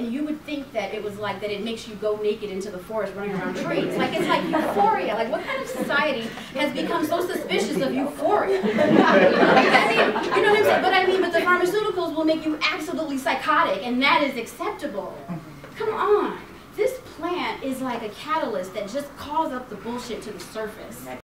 and you would think that it was like that it makes you go naked into the forest running around trees. Like, it's like euphoria. Like, what kind of society has become so suspicious of euphoria? You know what I'm saying? But the pharmaceuticals will make you absolutely psychotic, and that is acceptable. Come on. This plant is like a catalyst that just calls up the bullshit to the surface.